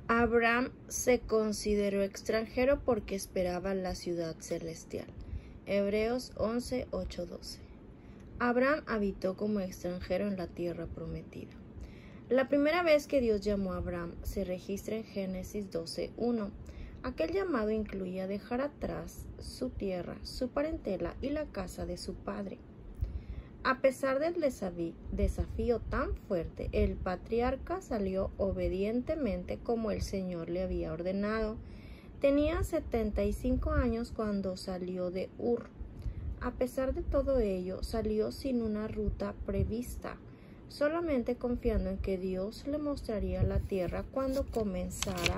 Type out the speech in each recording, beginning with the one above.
Abraham se consideró extranjero porque esperaba la ciudad celestial. Hebreos 11, 8, 12. Abraham habitó como extranjero en la tierra prometida. La primera vez que Dios llamó a Abraham se registra en Génesis 12:1. Aquel llamado incluía dejar atrás su tierra, su parentela y la casa de su padre. A pesar del desafío tan fuerte, el patriarca salió obedientemente como el Señor le había ordenado. Tenía 75 años cuando salió de Ur. A pesar de todo ello, salió sin una ruta prevista, solamente confiando en que Dios le mostraría la tierra cuando comenzara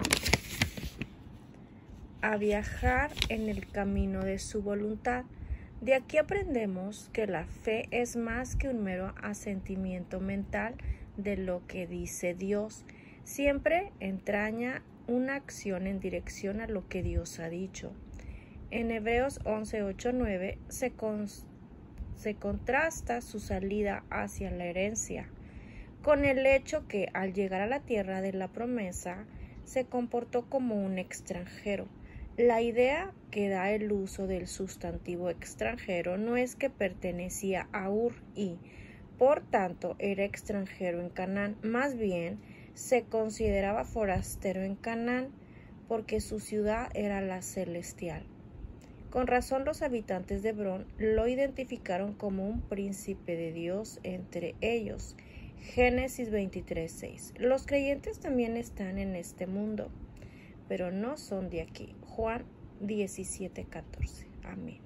a viajar en el camino de su voluntad. De aquí aprendemos que la fe es más que un mero asentimiento mental de lo que dice Dios. Siempre entraña una acción en dirección a lo que Dios ha dicho. En Hebreos 11, 8, 9 se contrasta su salida hacia la herencia con el hecho que al llegar a la tierra de la promesa se comportó como un extranjero. La idea que da el uso del sustantivo extranjero no es que pertenecía a Ur y, por tanto, era extranjero en Canaán. Más bien, se consideraba forastero en Canaán porque su ciudad era la celestial. Con razón, los habitantes de Hebrón lo identificaron como un príncipe de Dios entre ellos. Génesis 23:6. Los creyentes también están en este mundo, pero no son de aquí. Juan 17:14. Amén.